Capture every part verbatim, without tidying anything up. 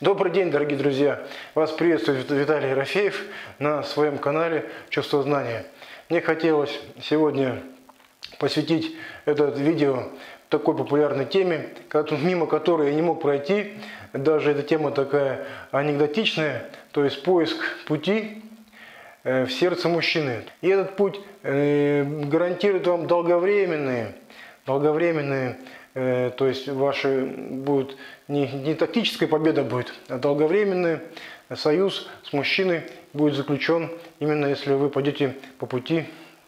Добрый день, дорогие друзья! Вас приветствует Виталий Ерофеев на своем канале «Чувство знания». Мне хотелось сегодня посвятить это видео такой популярной теме, мимо которой я не мог пройти. Даже эта тема такая анекдотичная, то есть поиск пути в сердце мужчины. И этот путь гарантирует вам долговременные, долговременные, то есть ваши будут не, не тактическая победа будет, а долговременный союз с мужчиной будет заключен, именно если вы пойдете по пути,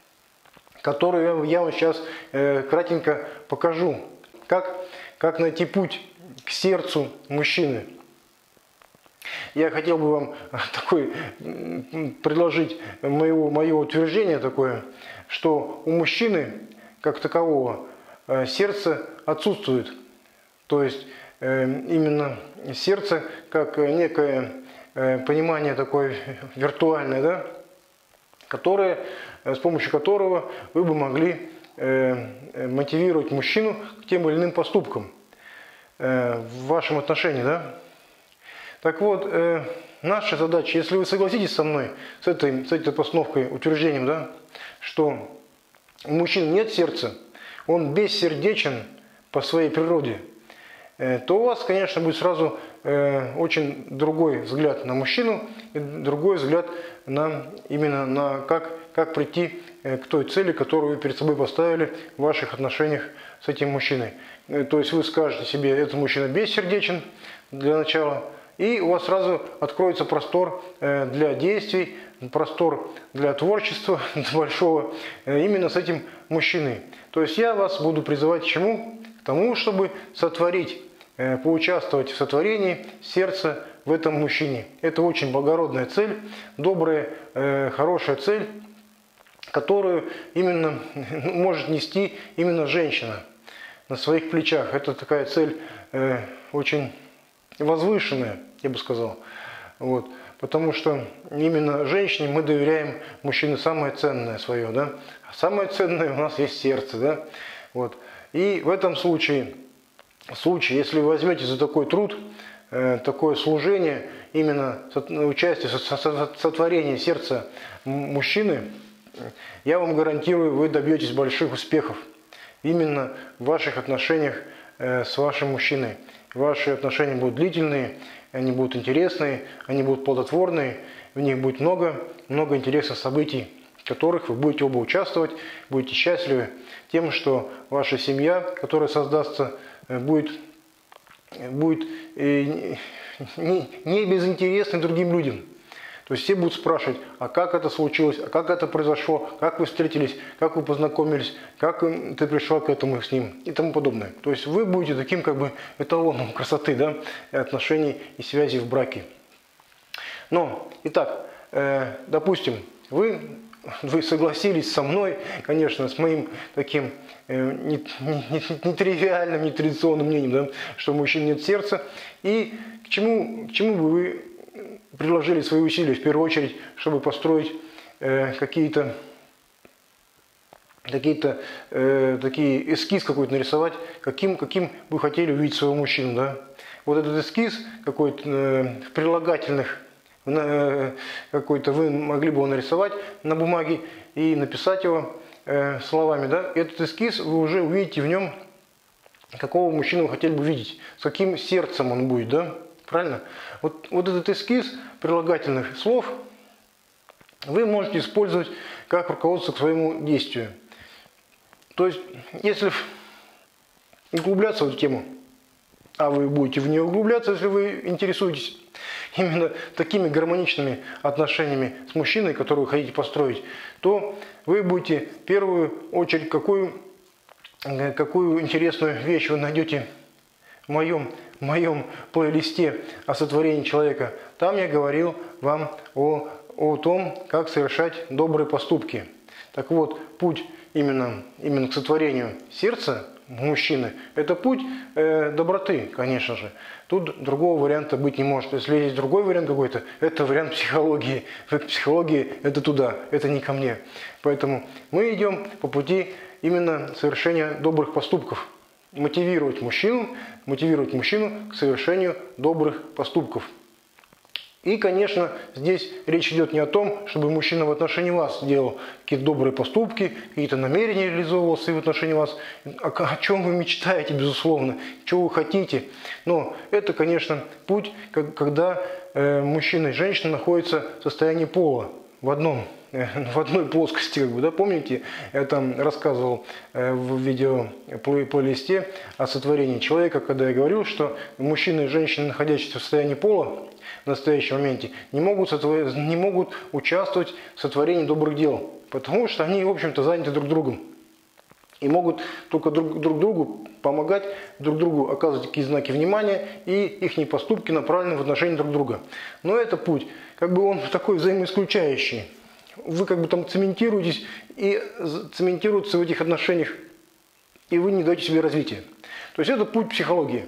который я вам сейчас кратенько покажу. Как, как найти путь к сердцу мужчины. Я хотел бы вам такой, предложить моего, мое утверждение такое, что у мужчины, как такового, сердце отсутствует. То есть именно сердце, как некое понимание такое виртуальное, да, которое, с помощью которого вы бы могли мотивировать мужчину к тем или иным поступкам в вашем отношении, да. Так вот, наша задача, если вы согласитесь со мной, с этой, с этой постановкой, утверждением, да, что у мужчин нет сердца, он бессердечен по своей природе, то у вас, конечно, будет сразу очень другой взгляд на мужчину и другой взгляд на, именно на как, как прийти к той цели, которую вы перед собой поставили в ваших отношениях с этим мужчиной. То есть вы скажете себе, этот мужчина бессердечен для начала, и у вас сразу откроется простор для действий, простор для творчества большого именно с этим мужчиной. То есть я вас буду призывать к чему? К тому, чтобы сотворить, поучаствовать в сотворении сердца в этом мужчине. Это очень благородная цель, добрая, хорошая цель, которую именно может нести именно женщина на своих плечах. Это такая цель очень возвышенная, я бы сказал. Вот. Потому что именно женщине мы доверяем мужчине самое ценное свое. Да? А самое ценное у нас есть сердце. Да? Вот. И в этом случае, случае, если вы возьмете за такой труд, э, такое служение, именно участие в сотворении сердца мужчины, я вам гарантирую, вы добьетесь больших успехов именно в ваших отношениях э, с вашим мужчиной. Ваши отношения будут длительные, они будут интересные, они будут плодотворные, в них будет много, много интересных событий, в которых вы будете оба участвовать, будете счастливы тем, что ваша семья, которая создастся, будет, будет не, не безинтересной другим людям. То есть все будут спрашивать, а как это случилось, а как это произошло, как вы встретились, как вы познакомились, как ты пришла к этому с ним и тому подобное. То есть вы будете таким как бы эталоном красоты, да, отношений и связей в браке. Но, итак, э, допустим, вы, вы согласились со мной, конечно, с моим таким э, нетривиальным, не нетрадиционным мнением, да, что у мужчин нет сердца. И к чему, к чему бы вы приложили свои усилия, в первую очередь, чтобы построить э, какие-то какие-то э, такие эскиз какой-то нарисовать, каким, каким вы хотели увидеть своего мужчину, да? Вот этот эскиз какой-то э, в прилагательных э, какой-то вы могли бы его нарисовать на бумаге и написать его э, словами, да? Этот эскиз вы уже увидите в нем, какого мужчину вы хотели бы видеть, с каким сердцем он будет, да? Правильно? Вот, вот этот эскиз прилагательных слов вы можете использовать как руководство к своему действию. То есть, если углубляться в эту тему, а вы будете в нее углубляться, если вы интересуетесь именно такими гармоничными отношениями с мужчиной, которые вы хотите построить, то вы будете в первую очередь, какую, какую интересную вещь вы найдете в моем, в моем плейлисте о сотворении человека. Там я говорил вам о, о том, как совершать добрые поступки. Так вот, путь именно, именно к сотворению сердца мужчины, это путь э, доброты, конечно же. Тут другого варианта быть не может. Если есть другой вариант какой-то, это вариант психологии. В психологии это туда, это не ко мне. Поэтому мы идем по пути именно совершения добрых поступков. мотивировать мужчину, мотивировать мужчину к совершению добрых поступков. И, конечно, здесь речь идет не о том, чтобы мужчина в отношении вас делал какие-то добрые поступки, какие-то намерения реализовывал в отношении вас, о, о чем вы мечтаете, безусловно, чего вы хотите. Но это, конечно, путь, когда э, мужчина и женщина находятся в состоянии пола, в одном, э, в одной плоскости, как бы, да, помните, я там рассказывал э, в видео плейлисте о сотворении человека, когда я говорил, что мужчина и женщина, находящиеся в состоянии пола, в настоящем моменте не могут, не могут участвовать в сотворении добрых дел, потому что они, в общем-то, заняты друг другом. И могут только друг, друг другу помогать, друг другу оказывать какие знаки внимания, и их поступки направлены в отношении друг друга. Но это путь, как бы он такой взаимоисключающий. Вы как бы там цементируетесь и цементируетесь в этих отношениях, и вы не даете себе развития. То есть это путь психологии.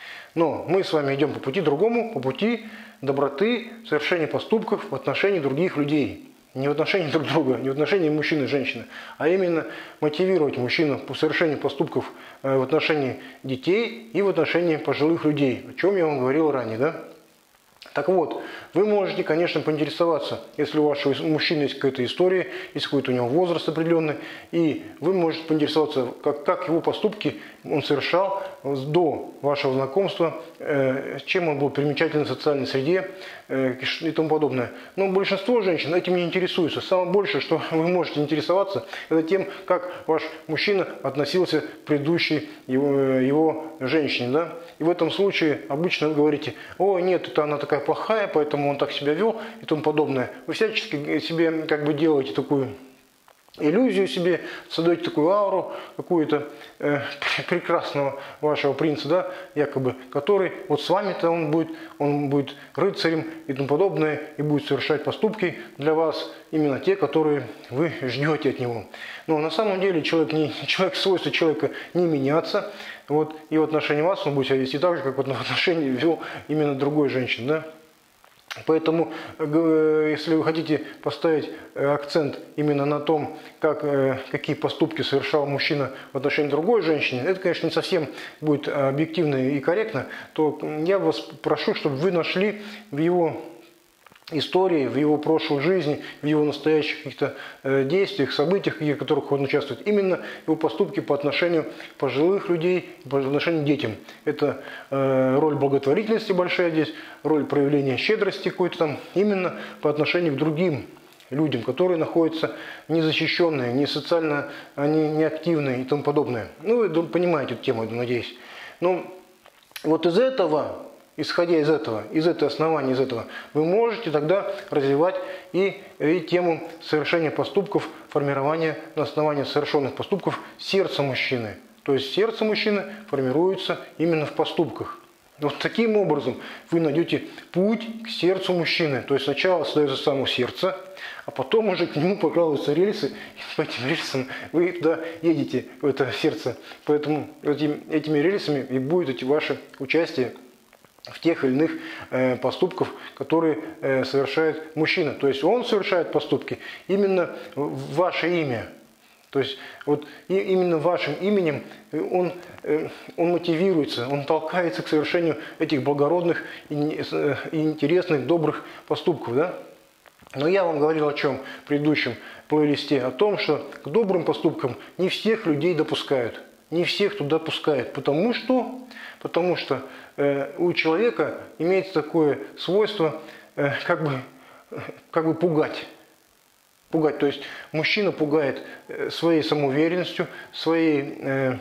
Но мы с вами идем по пути другому, по пути доброты, совершения поступков в отношении других людей. Не в отношении друг друга, не в отношении мужчины и женщины, а именно мотивировать мужчину по совершению поступков в отношении детей и в отношении пожилых людей, о чем я вам говорил ранее, да? Так вот, вы можете, конечно, поинтересоваться, если у вашего мужчины есть какая-то история, есть какой-то у него возраст определенный, и вы можете поинтересоваться, как, как его поступки он совершал до вашего знакомства, э, чем он был примечателен в социальной среде э, и тому подобное. Но большинство женщин этим не интересуется. Самое большее, что вы можете интересоваться, это тем, как ваш мужчина относился к предыдущей его, его женщине. Да? И в этом случае обычно вы говорите: о, нет, это она такая плохая, поэтому он так себя вел и тому подобное. Вы всячески себе как бы делаете такую иллюзию себе, создаете такую ауру какую-то э, прекрасного вашего принца, да, якобы, который вот с вами-то он будет, он будет рыцарем и тому подобное, и будет совершать поступки для вас, именно те, которые вы ждете от него. Но на самом деле человек, не, человек свойство человека не меняться, вот, и в отношении вас он будет себя вести так же, как вот в отношении вел именно другой женщины, да. Поэтому, если вы хотите поставить акцент именно на том, как, какие поступки совершал мужчина в отношении другой женщины, это, конечно, не совсем будет объективно и корректно, то я вас прошу, чтобы вы нашли в его истории, в его прошлой жизни, в его настоящих каких-то действиях, событиях, в которых он участвует, именно его поступки по отношению пожилых людей, по отношению к детям. Это э, роль благотворительности большая здесь, роль проявления щедрости какой-то там, именно по отношению к другим людям, которые находятся незащищенные, не социально, они неактивные и тому подобное. Ну, вы понимаете эту тему, я надеюсь. Но вот из этого... Исходя из этого, из этого основания, из этого, вы можете тогда развивать и, и тему совершения поступков, формирования на основании совершенных поступков сердца мужчины. То есть сердце мужчины формируется именно в поступках. Вот таким образом вы найдете путь к сердцу мужчины. То есть сначала создается само сердце, а потом уже к нему прокладываются рельсы, и по этим рельсам вы туда едете, в это сердце. Поэтому этим, этими рельсами и будет эти ваши участия в тех или иных э, поступках, которые э, совершает мужчина. То есть он совершает поступки именно в ваше имя. То есть вот и, именно вашим именем он, э, он мотивируется, он толкается к совершению этих благородных и, э, и интересных, добрых поступков. Да? Но я вам говорил о чем в предыдущем плейлисте, о том, что к добрым поступкам не всех людей допускают. Не всех туда пускают. Потому что, потому что э, у человека имеется такое свойство э, как бы, как бы пугать. Пугать. То есть мужчина пугает своей самоуверенностью, своей, э,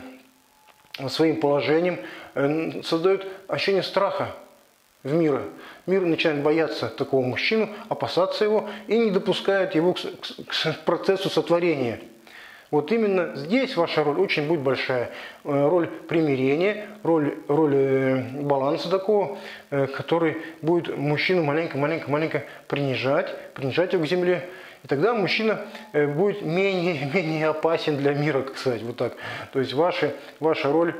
своим положением, э, создает ощущение страха в мире. Мир начинает бояться такого мужчину, опасаться его и не допускает его к, к, к процессу сотворения. Вот именно здесь ваша роль очень будет большая. Роль примирения, роль, роль баланса такого, который будет мужчину маленько-маленько-маленько принижать, принижать его к земле. И тогда мужчина будет менее, менее опасен для мира, так сказать, вот так. То есть ваша, ваша роль,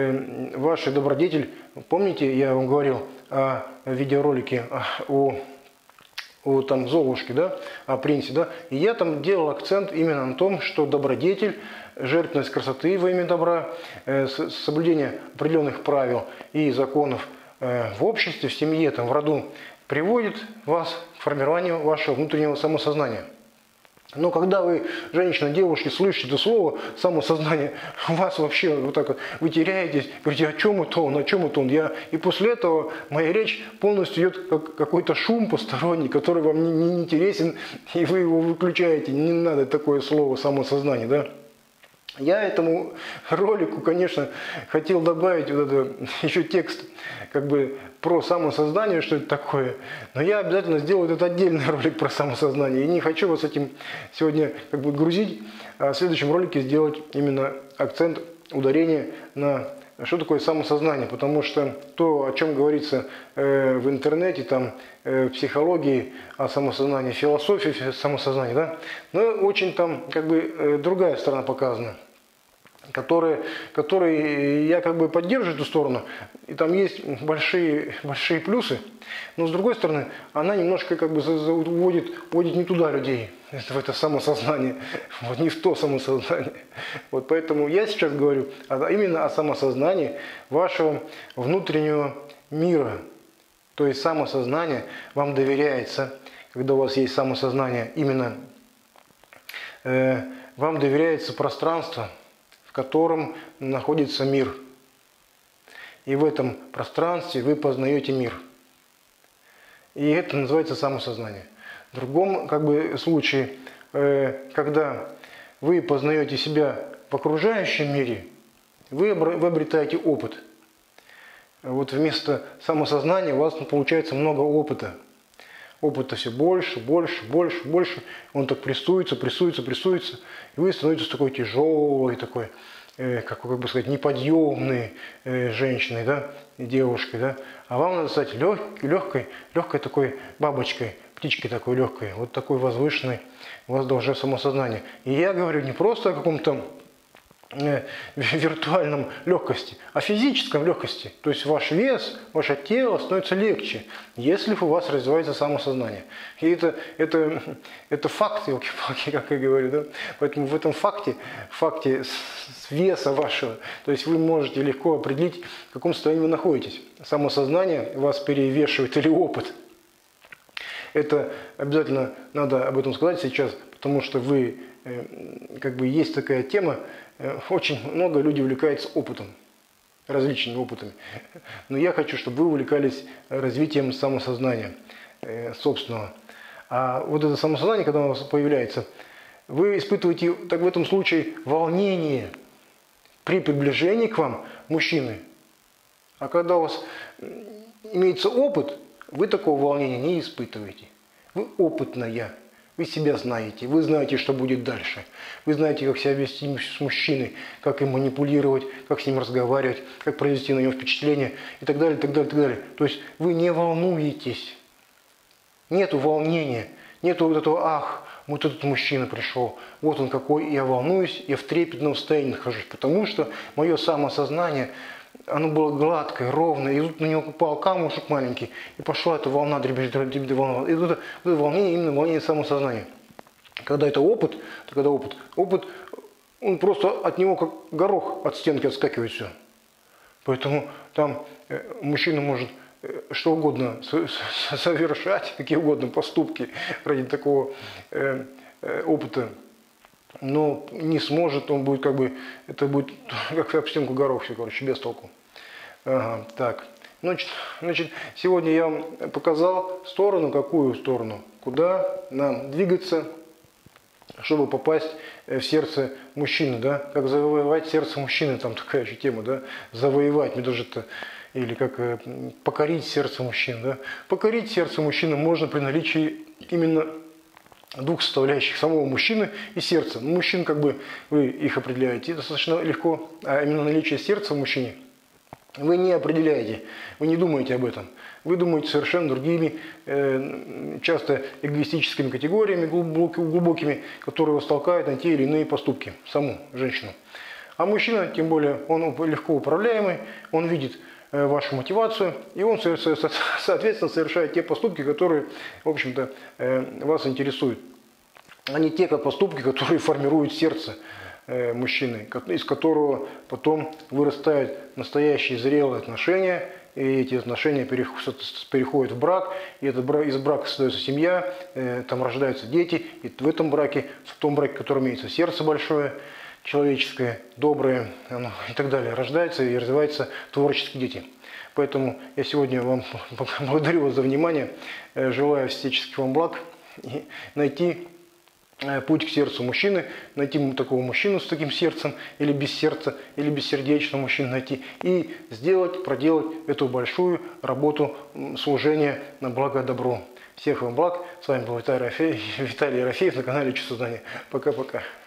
ваш добродетель, помните, я вам говорил о видеоролике о о там Золушке, да, о принце, да, и я там делал акцент именно на том, что добродетель, жертвенность красоты во имя добра, э, соблюдение определенных правил и законов э, в обществе, в семье, там, в роду приводит вас к формированию вашего внутреннего самосознания. Но когда вы, женщина, девушки, слышите это слово самосознание, у вас вообще вот так вот, вы теряетесь, говорите, о чем это он, о чем это он. Я... И после этого моя речь полностью идет как какой-то шум посторонний, который вам не, не интересен, и вы его выключаете. Не надо такое слово самосознание, да? Я этому ролику, конечно, хотел добавить вот это, еще текст как бы про самосознание, что это такое. Но я обязательно сделаю этот отдельный ролик про самосознание. И не хочу вас этим сегодня как бы грузить, а в следующем ролике сделать именно акцент, ударение на что такое самосознание. Потому что то, о чем говорится э, в интернете, там, э, в психологии о самосознании, в философии самосознания, да, но очень там как бы э, другая сторона показана. Которые, которые я как бы поддерживаю эту сторону, и там есть большие, большие плюсы, но с другой стороны, она немножко как бы уводит, уводит не туда людей, в это самосознание, вот не в то самосознание. Вот поэтому я сейчас говорю именно о самосознании вашего внутреннего мира. То есть самосознание вам доверяется, когда у вас есть самосознание, именно э, вам доверяется пространство, в котором находится мир. И в этом пространстве вы познаете мир. И это называется самосознание. В другом как бы, случае, э, когда вы познаете себя в окружающем мире, вы, вы обретаете опыт. Вот вместо самосознания у вас получается много опыта. Опыта все больше, больше, больше, больше. Он так прессуется, прессуется, прессуется. И вы становитесь такой тяжелой, такой, э, как, как бы сказать, неподъемной э, женщиной, да, девушкой, да. А вам надо стать лег, легкой, легкой такой бабочкой, птичкой такой легкой, вот такой возвышенной. У вас должно самосознание. И я говорю не просто о каком-то виртуальном легкости, а физическом легкости. То есть ваш вес, ваше тело становится легче, если у вас развивается самосознание. И это, это, это факт, елки-палки, как я говорю. Да? Поэтому в этом факте, факте веса вашего, то есть вы можете легко определить, в каком состоянии вы находитесь. Самосознание вас перевешивает или опыт. Это обязательно надо об этом сказать сейчас, потому что вы, как бы есть такая тема, очень много людей увлекаются опытом, различными опытами. Но я хочу, чтобы вы увлекались развитием самосознания собственного. А вот это самосознание, когда у вас появляется, вы испытываете так в этом случае волнение при приближении к вам мужчины. А когда у вас имеется опыт, вы такого волнения не испытываете. Вы опытная. Вы себя знаете, вы знаете, что будет дальше. Вы знаете, как себя вести с мужчиной, как им манипулировать, как с ним разговаривать, как произвести на него впечатление и так далее, так далее, так далее. То есть вы не волнуетесь. Нету волнения, нету вот этого «ах, вот этот мужчина пришел, вот он какой, я волнуюсь, я в трепетном состоянии нахожусь». Потому что мое самосознание, оно было гладкое, ровное, и тут на него упал камушек маленький, и пошла эта волна, дребезжит, дребезжит, волна. И это, это волнение, именно волнение самосознания. Когда это опыт, то когда опыт, опыт, он просто от него как горох от стенки отскакивает все. Поэтому там мужчина может что угодно совершать, какие угодно поступки ради такого опыта. Но не сможет, он будет как бы, это будет как об стенку горох все, короче, без толку. Ага, так, значит, значит, сегодня я вам показал сторону, какую сторону, куда нам двигаться, чтобы попасть в сердце мужчины, да, как завоевать сердце мужчины, там такая еще тема, да, завоевать, мне даже это, или как покорить сердце мужчин, да. Покорить сердце мужчины можно при наличии именно двух составляющих, самого мужчины и сердца. Ну, мужчин, как бы, вы их определяете достаточно легко, а именно наличие сердца в мужчине вы не определяете, вы не думаете об этом. Вы думаете совершенно другими, э, часто эгоистическими категориями глубокими, которые вас толкают на те или иные поступки, саму женщину. А мужчина, тем более, он легко управляемый, он видит вашу мотивацию, и он, соответственно, совершает те поступки, которые, в общем-то, вас интересуют, а не те поступки, которые формируют сердце мужчины, из которого потом вырастают настоящие зрелые отношения, и эти отношения переходят в брак, и этот брак, из брака создается семья, там рождаются дети, и в этом браке, в том браке, в котором имеется сердце большое, человеческое, доброе, оно, и так далее, рождаются и развиваются творческие дети. Поэтому я сегодня вам благодарю вас за внимание, желаю всяческих вам благ и найти путь к сердцу мужчины, найти такого мужчину с таким сердцем, или без сердца, или бессердечного мужчину найти, и сделать, проделать эту большую работу служения на благо добро. Всех вам благ. С вами был Виталий Ерофеев, Виталий Ерофеев на канале Чувство Знания. Пока-пока.